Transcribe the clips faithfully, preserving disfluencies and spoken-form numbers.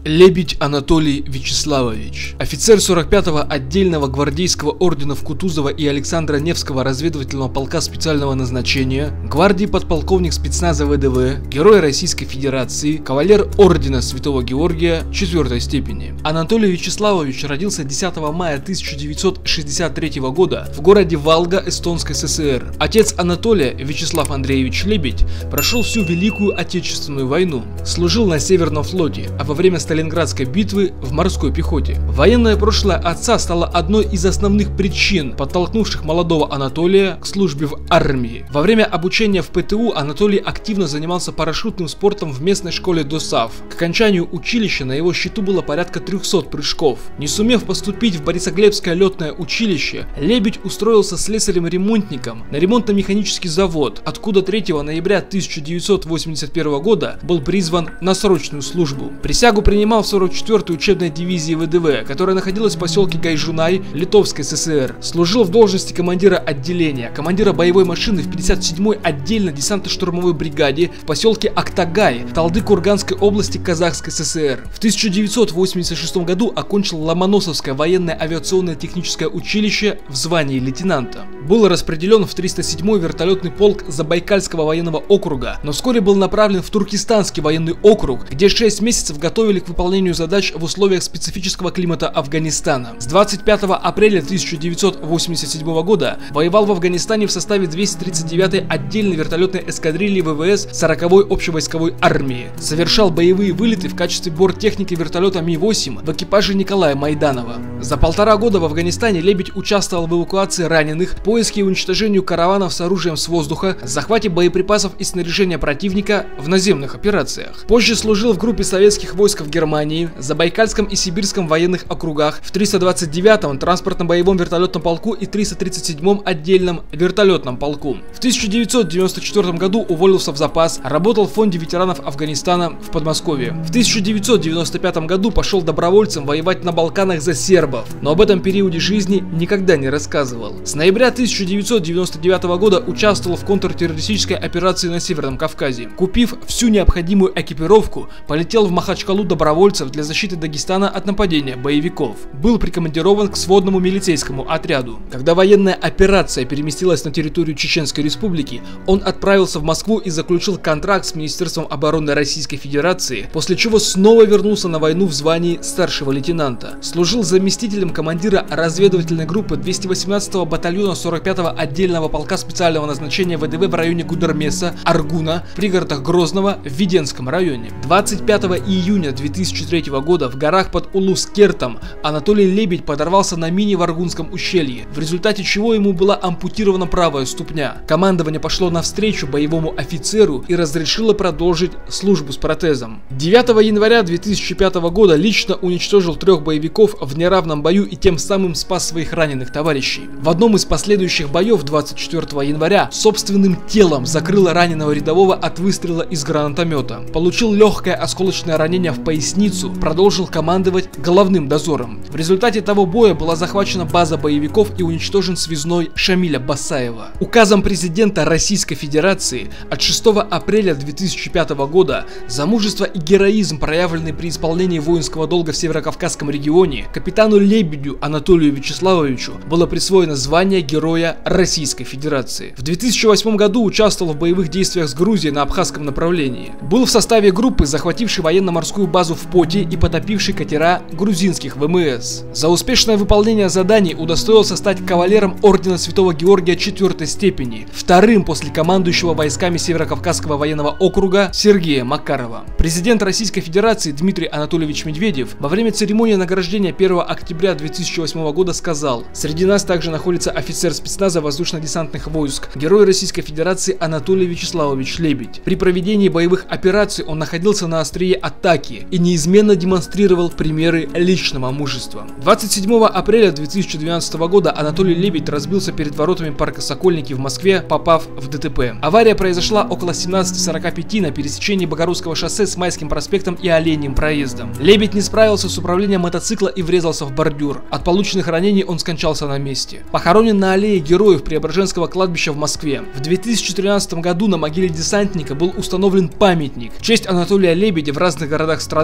Лебедь Анатолий Вячеславович, офицер сорок пятого отдельного гвардейского орденов Кутузова и Александра Невского разведывательного полка специального назначения, гвардии подполковник спецназа ВДВ, герой Российской Федерации, кавалер ордена Святого Георгия четвертой степени. Анатолий Вячеславович родился десятого мая тысяча девятьсот шестьдесят третьего года в городе Валга, Эстонской ССР. Отец Анатолия, Вячеслав Андреевич Лебедь, прошел всю Великую Отечественную войну, служил на Северном флоте, а во время Сталинградской битвы в морской пехоте. Военное прошлое отца стало одной из основных причин, подтолкнувших молодого Анатолия к службе в армии. Во время обучения в ПТУ Анатолий активно занимался парашютным спортом в местной школе ДОСАВ. К окончанию училища на его счету было порядка трёхсот прыжков. Не сумев поступить в Борисоглебское летное училище, Лебедь устроился слесарем-ремонтником на ремонтно-механический завод, откуда третьего ноября тысяча девятьсот восемьдесят первого года был призван на срочную службу. Присягу принимал в сорок четвёртой учебной дивизии ВДВ, которая находилась в поселке Гайжунай Литовской ССР. Служил в должности командира отделения, командира боевой машины в пятьдесят седьмой отдельно десантно-штурмовой бригаде в поселке Актагай Талды-Курганской области Казахской ССР. В тысяча девятьсот восемьдесят шестом году окончил Ломоносовское военное авиационное техническое училище в звании лейтенанта. Был распределен в триста седьмой вертолетный полк Забайкальского военного округа, но вскоре был направлен в Туркестанский военный округ, где шесть месяцев готовили к выполнению задач в условиях специфического климата Афганистана. С двадцать пятого апреля тысяча девятьсот восемьдесят седьмого года воевал в Афганистане в составе двухсот тридцати девятой отдельной вертолетной эскадрильи ВВС сороковой общевойсковой армии. Совершал боевые вылеты в качестве борттехники вертолета Ми восемь в экипаже Николая Майданова. За полтора года в Афганистане Лебедь участвовал в эвакуации раненых, поиске и уничтожению караванов с оружием с воздуха, захвате боеприпасов и снаряжения противника в наземных операциях. Позже служил в группе советских войск в Германии, Забайкальском и Сибирском военных округах, в триста двадцать девятом транспортно-боевом вертолетном полку и триста тридцать седьмом отдельном вертолетном полку. В тысяча девятьсот девяносто четвёртом году уволился в запас, работал в фонде ветеранов Афганистана в Подмосковье. В тысяча девятьсот девяносто пятом году пошел добровольцем воевать на Балканах за сербов, но об этом периоде жизни никогда не рассказывал. С ноября тысяча девятьсот девяносто девятого года участвовал в контртеррористической операции на Северном Кавказе. Купив всю необходимую экипировку, полетел в Махачкалу добровольцев для защиты Дагестана от нападения боевиков. Был прикомандирован к сводному милицейскому отряду. Когда военная операция переместилась на территорию Чеченской Республики, он отправился в Москву и заключил контракт с Министерством обороны Российской Федерации, после чего снова вернулся на войну в звании старшего лейтенанта. Служил заместителем командира разведывательной группы двухсот восемнадцатого батальона сорок пятого отдельного полка специального назначения ВДВ в районе Гудермеса, Аргуна, в пригородах Грозного, в Веденском районе. двадцать пятого июня две тысячи третьего года в горах под Улус-Кертом Анатолий Лебедь подорвался на мине в Аргунском ущелье, в результате чего ему была ампутирована правая ступня. Командование пошло навстречу боевому офицеру и разрешило продолжить службу с протезом. девятого января две тысячи пятого года лично уничтожил трех боевиков в неравном бою и тем самым спас своих раненых товарищей. В одном из последующих боев двадцать четвёртого января собственным телом закрыл раненого рядового от выстрела из гранатомета. Получил легкое осколочное ранение в поясницу, продолжил командовать головным дозором. В результате того боя была захвачена база боевиков и уничтожен связной Шамиля Басаева. Указом президента Российской Федерации от шестого апреля две тысячи пятого года за мужество и героизм, проявленный при исполнении воинского долга в Северокавказском регионе, капитану Лебедю Анатолию Вячеславовичу было присвоено звание Героя Российской Федерации. В две тысячи восьмом году участвовал в боевых действиях с Грузией на Абхазском направлении. Был в составе группы, захватившей военно-морскую базу в Поте и потопившей катера грузинских ВМС. За успешное выполнение заданий удостоился стать кавалером ордена Святого Георгия четвертой степени, вторым после командующего войсками Северокавказского военного округа Сергея Макарова. Президент Российской Федерации Дмитрий Анатольевич Медведев во время церемонии награждения первого октября две тысячи восьмого года сказал: «Среди нас также находится офицер спецназа воздушно-десантных войск, Герой Российской Федерации Анатолий Вячеславович Лебедь. При проведении боевых операций он находился на острие атаки и неизменно демонстрировал примеры личного мужества». двадцать седьмого апреля две тысячи двенадцатого года Анатолий Лебедь разбился перед воротами парка Сокольники в Москве, попав в ДТП. Авария произошла около семнадцати сорока пяти на пересечении Богородского шоссе с Майским проспектом и Оленьим проездом. Лебедь не справился с управлением мотоцикла и врезался в бордюр. От полученных ранений он скончался на месте. Похоронен на аллее Героев Преображенского кладбища в Москве. В две тысячи тринадцатом году на могиле десантника был установлен памятник в честь Анатолия Лебедя в разных городах страны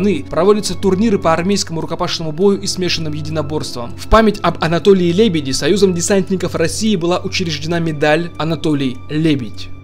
страны проводятся турниры по армейскому рукопашному бою и смешанным единоборствам. В память об Анатолии Лебеде Союзом десантников России была учреждена медаль «Анатолий Лебедь».